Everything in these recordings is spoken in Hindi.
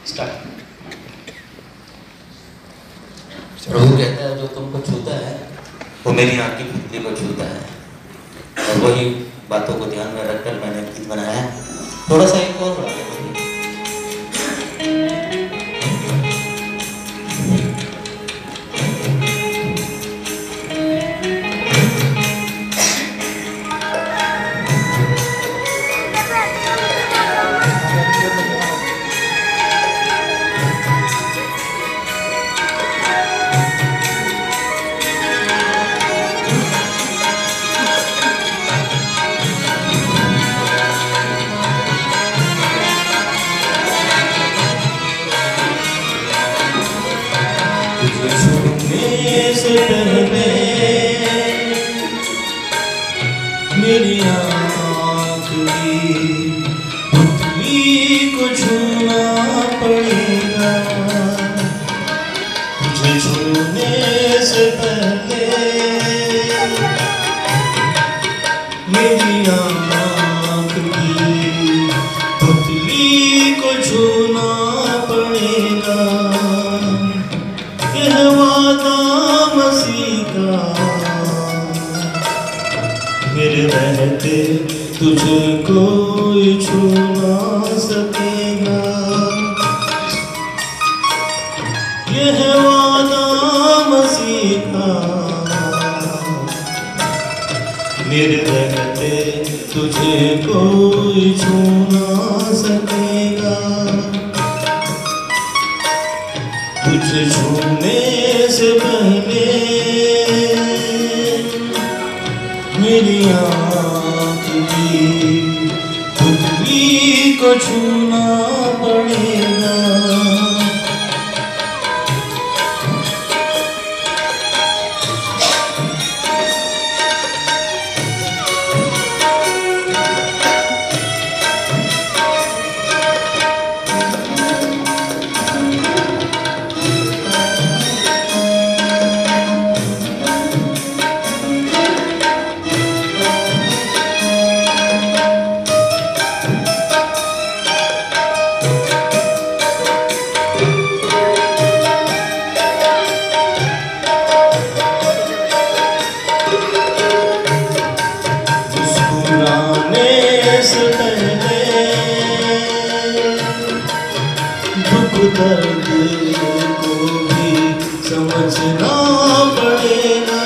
प्रभु कहता है जो तुमको छूता है वो मेरी आँख की पुतली को छूता है। और वही बातों को ध्यान में रखकर मैंने गीत बनाया है। थोड़ा सा एक और बढ़ा दें। से पहले मेरी आँख की पुतली को छूना पड़ेगा। तुझे छूने से पहले मेरी आँख की पुतली को छूना पड़ेगा। यह वादा मसीह का मेरे रहते तुझे कोई छू ना सकेगा। यह वादा मसीह का मेरे रहते तुझे कोई छू ना सकेगा। तुझे छूने से पहले मेरी आँख की पुतली को छूना पड़ेगा। दर्द को भी समझना पड़ेगा।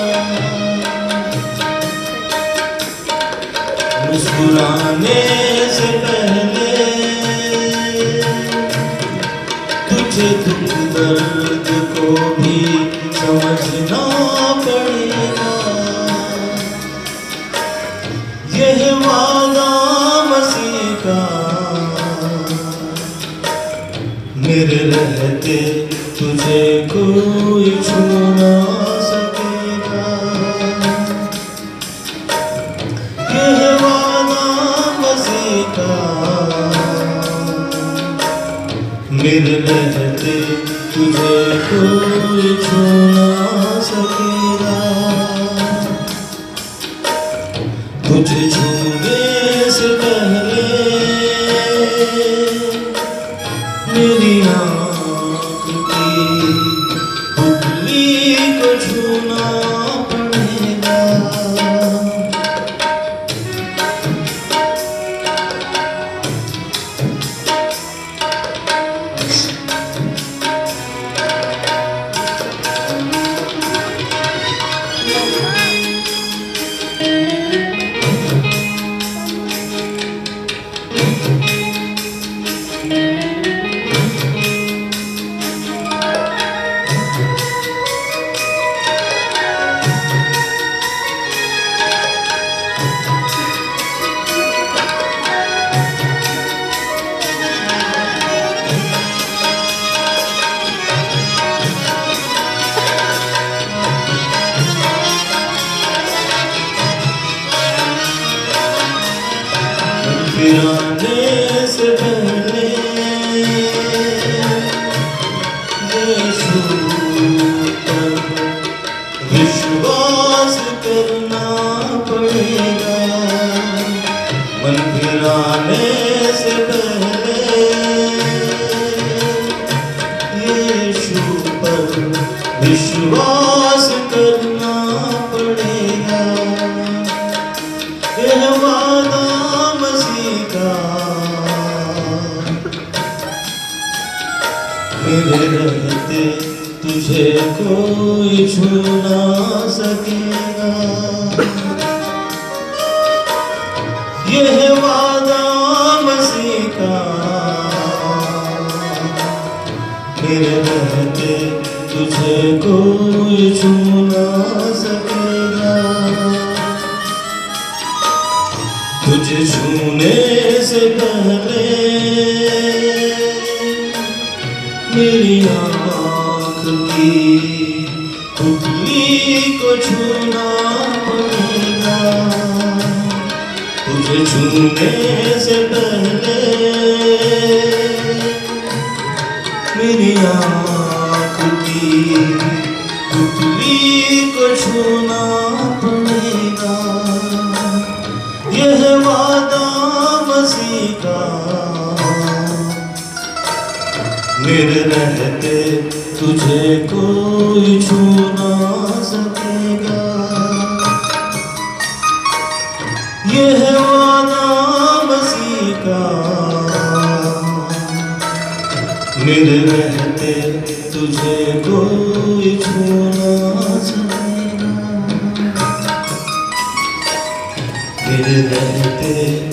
मुस्कुराने से पहले तुझे दुख दर्द को भी समझना पड़ेगा। यह वादा मसीह का मेरे रहते तुझे कोई छू ना सकेगा। यह वादा मसीह का मेरे रहते तुझे कोई छू ना सकेगा। तुझे छूने से पहले मेरी आँख की पुतली को छूना पड़ेगा। मेरे रहते तुझे कोई छू ना सकेगा। यह वादा मसीह का, मेरे रहते तुझे कोई छू ना सकेगा। तुझे छूने से पहले मेरी आँख की पुतली को छूना पड़ेगा। तुझे छूने से पहले मेरी आँख की पुतली को छूना पड़ेगा। यह वादा मसीह का, मेरे रहते तुझे कोई छू ना सकेगा। यह वादा मसीह का, मेरे रहते तुझे कोई छू ना सकेगा। मेरे रहते